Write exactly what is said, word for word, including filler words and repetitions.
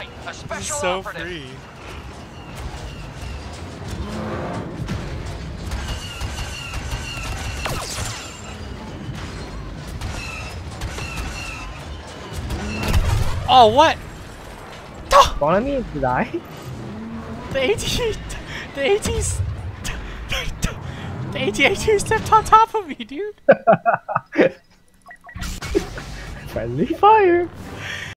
right, a special so operative. free. Oh, what? Spawn on me to die? The AT, the AT's, the AT-A two stepped on top of me, dude. Friendly fire!